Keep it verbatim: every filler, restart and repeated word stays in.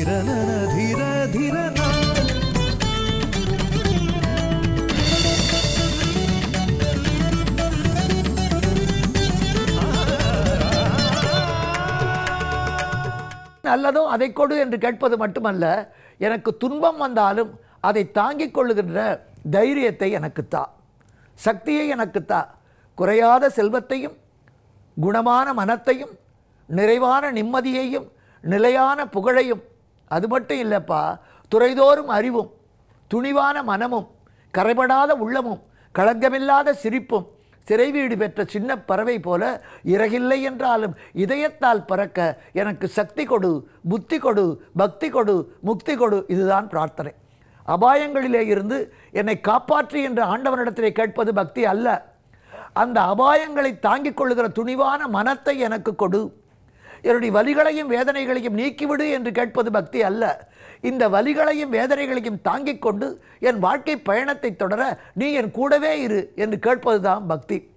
धिरनन धिर धिरना நல்லதோ அதை கொடு என்று கேட்பது மட்டுமல்ல, எனக்கு துன்பம் வந்தாலும் அதை தாங்கிக் கொள்ளுகின்ற தைரியத்தை எனக்கு தா, சக்தியை எனக்கு தா, குறையாத செல்வத்தையும் குணமான மனத்தையும் நிறைவான நிம்மதியையும் நிலையான புகழையும், அது மட்டும் இல்லைப்பா, துறைதோறும் அறிவும் துணிவான மனமும் கரைபடாத உள்ளமும் களங்கமில்லாத சிரிப்பும் சிறை வீடு பெற்ற சின்ன பறவை போல இறகில்லை என்றாலும் இதயத்தால் பறக்க எனக்கு சக்தி கொடு, புத்தி கொடு, பக்தி கொடு, முக்தி கொடு. இதுதான் பிரார்த்தனை. அபாயங்களிலே இருந்து என்னை காப்பாற்றி என்று ஆண்டவனிடத்திலே கேட்பது பக்தி அல்ல. அந்த அபாயங்களை தாங்கிக் கொள்ளுகிற துணிவான மனத்தை எனக்கு கொடு, என்னுடைய வலிகளையும் வேதனைகளையும் நீக்கிவிடு என்று கேட்பது பக்தி அல்ல. இந்த வலிகளையும் வேதனைகளையும் தாங்கிக் கொண்டு என் வாழ்க்கை பயணத்தை தொடர நீ என் கூடவே இரு என்று கேட்பதுதான் பக்தி.